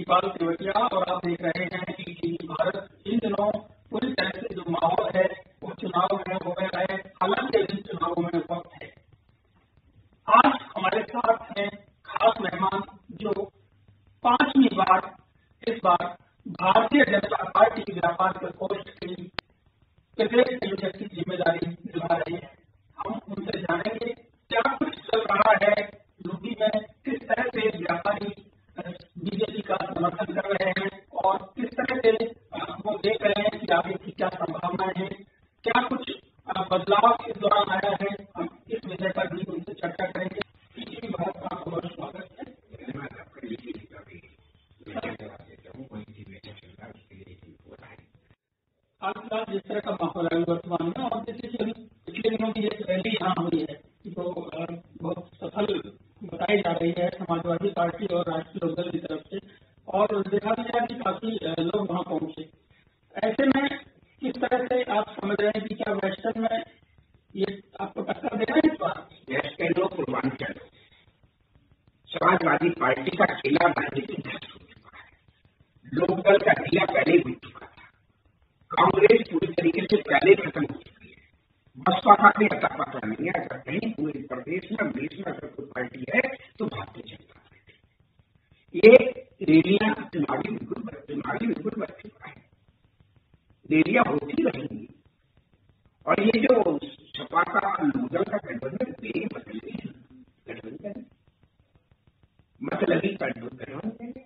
शिवपाल तेवतिया और आप देख रहे हैं कि टीवी भारत। इन दिनों पूरी तरह से जो माहौल है वो चुनाव में हो गया है, हालांकि इन चुनावों में वक्त है। आज हमारे साथ हैं खास मेहमान जो 5वीं बार इस बार भारतीय जनता पार्टी की व्यापार प्रकोष्ठ की प्रदेश संयोजक की जिम्मेदारी निभा रहे हैं। हम उनसे जानेंगे क्या कुछ चल रहा है यूपी में, किस तरह से व्यापारी बीजेपी का समर्थन कर रहे हैं और किस तरह से वो देख रहे हैं कि आगे की क्या संभावनाएं हैं, क्या कुछ बदलाव इस दौरान आया है। हम इस विषय पर भी उनसे चर्चा करेंगे। भारत का आपको बहुत स्वागत है। आजकल जिस तरह का माहौल है वर्तमान में, और जैसे कि अभी पिछले दिनों की एक रैली यहाँ हुई है जो बहुत सफल बताई जा रही है समाजवादी पार्टी और राष्ट्रीय लोकदल की तरफ से, और देखा गया कि काफी लोग वहां पहुंचे। ऐसे में किस तरह से आप समझ रहे हैं कि क्या वेस्टर्न में ये आपको टक्कर दे रहे हैं? इस बार वेस्टर्न और पूर्वांचल समाजवादी पार्टी का किला राजनीतिक ध्वस्त हो चुका है। लोकदल का किला पहले ही बन चुका था। कांग्रेस पूरी तरीके से पहले खत्म हो चुकी है। बसपा का भी अता पता नहीं है। अगर कहीं पूरे प्रदेश में देश में अगर कोई पार्टी है तो भारतीय जनता पार्टी। ये रैलियां चुनावी बिल्कुल बच चुका है। रैलियां होती रहेंगी और ये जो सपा का लोकदल का गठबंधन गठबंधन मतलबी गठबंधन है।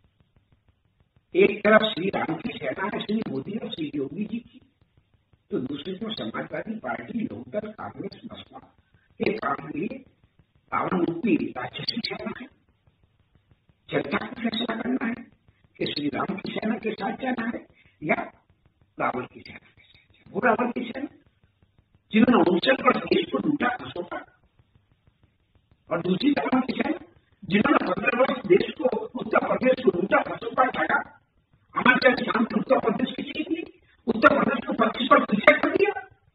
एक तरफ श्री राम की सेना है, श्री मोदी और श्री योगी जी की, तो दूसरी तरफ समाजवादी पार्टी, लोकदल, कांग्रेस, बसपा के काम लिए पावन रूपी राक्षसी सेना है। जनता को फैसला करना है कि श्री राम की सेना के साथ जाना है या रावण की सेना के साथ। वो रावण की सेना जिन्होंने 59 वर्ष देश को लूटा खसोटा, और दूसरी रावण की सेना जिन्होंने 15 वर्ष देश को, उत्तर प्रदेश को लूटा खसोटा किया। हमारे शांत उत्तर प्रदेश की चीज नहीं, उत्तर प्रदेश को 25 वर्ष पीछे कर दिया।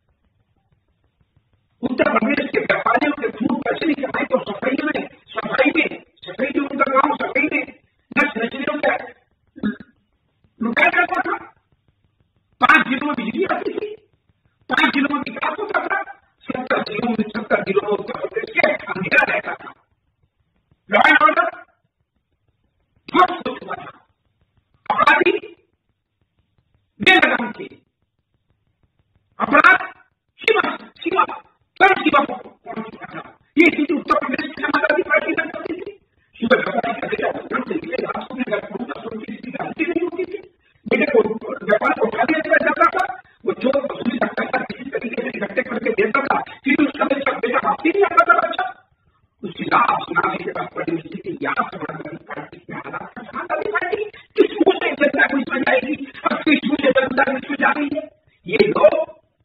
उत्तर प्रदेश के व्यापारियों के खूब पैसे नहीं कमाए तो सफाई में उनका गांव सफाई में नचरियों का लुटाया जाता था। 5 जिलों में बिजली आती थी, 5 जिलों में विकास होता था, 70 जिलों में उत्तर प्रदेश के अंधेरा रहता था। लॉ एंड ऑर्डर ध्वस्त हो चुका था। अपराधी बेलगाम थे। अपराध सीमा पहुंच चुका था। ये स्थिति उत्तर प्रदेश की समाजवादी पार्टी में करती थी। सुबह व्यापारी का बेटा भगवान से निकले, रात में घर पहुंचा की स्थिति हल्की नहीं होती थी। बेटे को व्यापार को उठा दिया जाता था, वो जो वसूली करता था किसी तरीके से इकट्ठे करके देता था, फिर उसका बेटा वापसी नहीं आता था। अच्छा, उसकी लाभ सुनाने के बाद बड़ी स्थिति यहाँ समाजवादी पार्टी के हालात का। समाजवादी पार्टी किस मुंह से जनता को इसमें जाएगी और किस मुंह से जनता इसमें जा रही है? ये लोग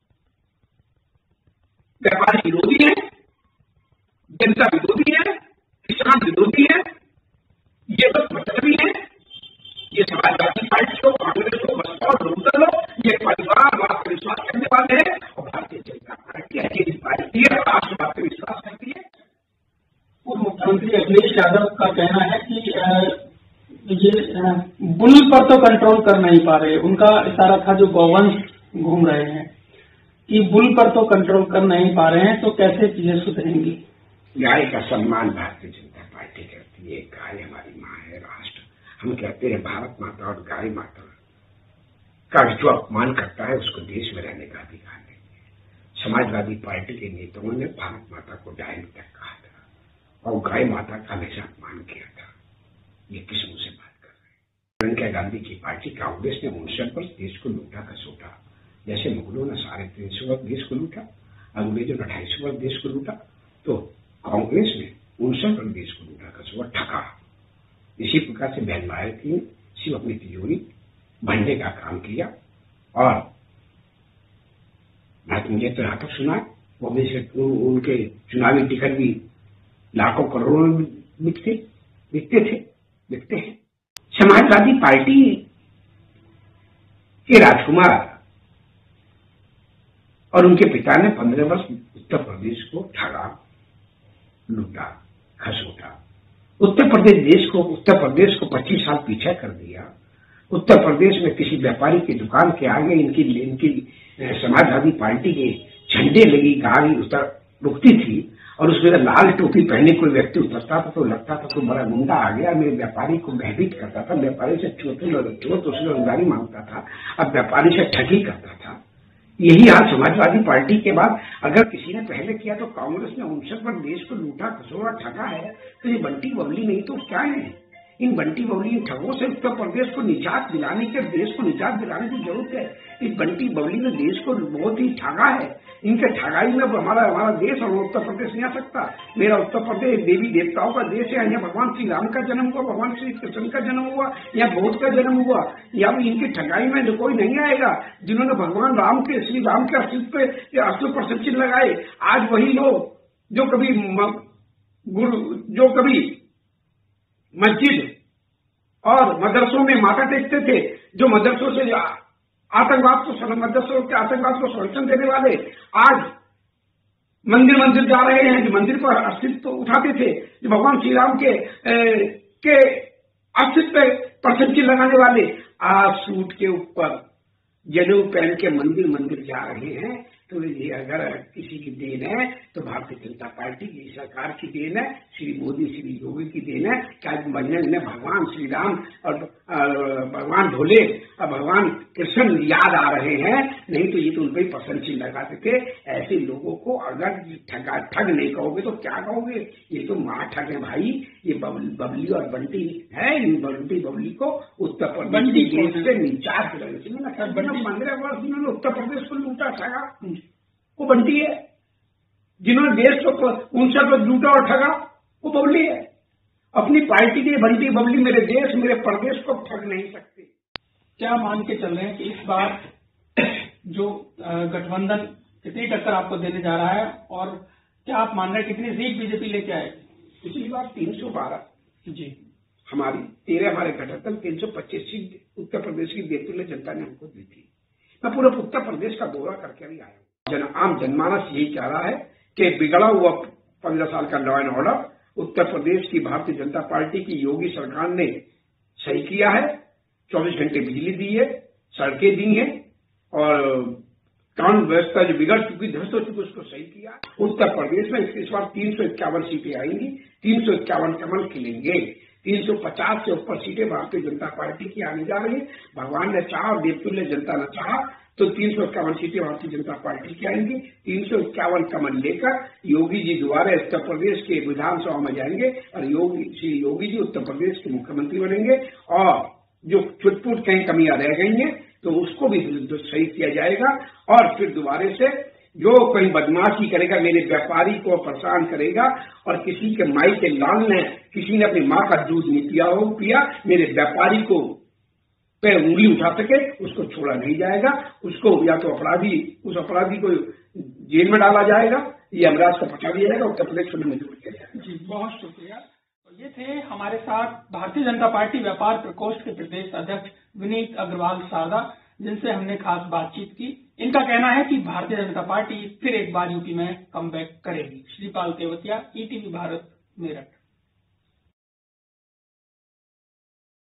व्यापारी विरोधी है, जनता विरोधी है, किसान विरोधी है, ये लोग मतलबी है। ये समाजवादी पार्टी हो, कांग्रेस हो, बसपा और लोकदल हो, ये परिवारवाद पर विश्वास करने वाले हैं और भारतीय जनता पार्टी अकेली पार्टी है, राष्ट्रवाद पर विश्वास करती है। पूर्व मुख्यमंत्री अखिलेश यादव का कहना है कि ये बुल पर तो कंट्रोल कर नहीं पा रहे। उनका इशारा था जो गौवंश घूम रहे हैं कि बुल पर तो कंट्रोल कर नहीं पा रहे हैं, तो कैसे चीजें सुधरेंगी? गाय का सम्मान भारतीय जनता पार्टी करती है। गाय हमारी माँ है, राष्ट्र। हम कहते हैं भारत माता और गाय माता का जो अपमान करता है उसको देश में रहने का अधिकार नहीं है। समाजवादी पार्टी के नेताओं ने भारत माता को डायन तक कहा था और गाय माता का हमेशा अपमान किया था। ये किस मुंह से बात कर रहे हैं? प्रियंका गांधी की पार्टी कांग्रेस ने 59 वर्ष देश को लूटा खसोटा। जैसे मुगलों ने 350 वर्ष देश को लूटा, अंग्रेजों ने 250 वर्ष देश को लूटा, तो कांग्रेस ने 59 वर्ष देश को लूटा खसोटा ठगा। इसी प्रकार से बहन मायावती ने सिर्फ अपनी तिजोरी भरने का काम किया। और मुझे तो यहाँ तक सुना वो उनके चुनावी टिकट भी लाखों करोड़ों में बिकते हैं। समाजवादी पार्टी के राजकुमार और उनके पिता ने 15 वर्ष उत्तर प्रदेश को ठगा, लूटा, खसोटा उत्तर प्रदेश को 25 साल पीछे कर दिया। उत्तर प्रदेश में किसी व्यापारी की दुकान के आगे इनकी समाजवादी पार्टी के झंडे लगी गाड़ी रुकती थी और उसमें लाल टोपी पहने कोई व्यक्ति उतरता था तो लगता था कोई बड़ा गुंडा आ गया, मेरे व्यापारी को भयभीत करता था, व्यापारी से चोट उससे रोजगारी मांगता था, अब व्यापारी से ठगी करता था। यही आज समाजवादी पार्टी के बाद अगर किसी ने पहले किया तो कांग्रेस ने 59 पर देश को लूटा खसोड़ा ठगा है, तो ये बंटी बबली नहीं तो क्या है? इन बंटी बबली ठगों से उत्तर प्रदेश को निजात दिलाने की जरूरत है। इस बंटी बबली ने देश को बहुत ही ठगा है। इनके ठगाई में हमारा देश और उत्तर प्रदेश नहीं आ सकता। मेरा उत्तर प्रदेश देवी देवताओं का देश है। यहाँ भगवान श्री राम का जन्म हुआ, भगवान श्री कृष्ण का जन्म हुआ, यहाँ बौद्ध का जन्म हुआ। यहाँ इनकी ठगाई में जो कोई नहीं आएगा जिन्होंने भगवान राम के श्री राम के अस्तित्व पर सचिन लगाए। आज वही लोग जो कभी मस्जिद और मदरसों में माथा टेकते थे, जो मदरसों के आतंकवाद को संरक्षण देने वाले, आज मंदिर जा रहे हैं। जो मंदिर पर अस्तित्व उठाते थे, जो भगवान श्री राम के अस्तित्व पर सचिन लगाने वाले, आज सूट के ऊपर जनेऊ पहन के मंदिर जा रहे हैं। तो ये अगर किसी की देन है तो भारतीय जनता पार्टी की सरकार की देन है, श्री मोदी श्री योगी की देन है। क्या मंजन में भगवान श्री राम और भगवान भोले और भगवान कृष्ण याद आ रहे हैं? नहीं तो ये तो उनको ही पसंद चिन्ह लगाते थे। ऐसे लोगों को अगर ठग नहीं कहोगे तो क्या कहोगे? ये तो माँ ठग है भाई। ये बबली और बंटी है। इन बंटी बबली को उत्तर प्रदेश से निजात दिलानी चाहिए ना। 15 वर्ष जिन्होंने उत्तर प्रदेश को लूटा ठगा वो बंटी है। जिन्होंने देश को 59 पर लूटा और ठगा वो बबली है। अपनी पार्टी की बंटी बबली मेरे देश मेरे प्रदेश को ठग नहीं सकती। क्या मान के चल रहे हैं कि इस बार जो गठबंधन कितनी टक्कर आपको देने जा रहा है, और क्या आप मान रहे हैं कितनी सीट बीजेपी लेके आएगी? पिछली बार 312 जी हमारी 13 हमारे गठबंधन 325 सीट उत्तर प्रदेश की देते जनता ने हमको दी थी। मैं पूरा उत्तर प्रदेश का दौरा करके भी आया हूँ। आम जनमानस यही चाह रहा है कि बिगड़ा हुआ 15 साल का law and order Uttar Pradesh की भारतीय जनता पार्टी की योगी सरकार ने सही किया है। 24 घंटे बिजली दी है, सड़कें दी है और कानून व्यवस्था जो बिगड़ चुकी ध्वस्त हो चुकी उसको सही किया। उत्तर प्रदेश में इस बार 351 सीटें आएंगी, 351 कमल खिलेंगे। 350 से ऊपर सीटें भारतीय जनता पार्टी की आने जा रही है। भगवान ने चाहा और देवतुल्य जनता ने चाहा तो 351 सीटें भारतीय जनता पार्टी की आएंगी। 351 कमल लेकर योगी जी दोबारा उत्तर प्रदेश के विधानसभा में जाएंगे और श्री योगी जी उत्तर प्रदेश के मुख्यमंत्री बनेंगे। और जो छुटपुट कहीं कमियां रह गई हैं तो उसको भी सही किया जाएगा। और फिर दोबारा से जो कहीं बदमाशी करेगा, मेरे व्यापारी को परेशान करेगा और किसी के माई के लाल ने किसी ने अपनी माँ का दूध नहीं पिया मेरे व्यापारी को पे उंगली उठा सके उसको छोड़ा नहीं जाएगा। उसको या तो उस अपराधी को जेल में डाला जाएगा या यमराज को पकड़ा दिया जाएगा, उत्तर प्रदेश में मंजूर किया जाएगा। जी बहुत शुक्रिया। तो ये थे हमारे साथ भारतीय जनता पार्टी व्यापार प्रकोष्ठ के प्रदेश अध्यक्ष विनीत अग्रवाल सारदा, जिनसे हमने खास बातचीत की। इनका कहना है कि भारतीय जनता पार्टी फिर एक बार यूपी में कमबैक करेगी। श्रीपाल तेवतिया, ईटीवी भारत, मेरठ।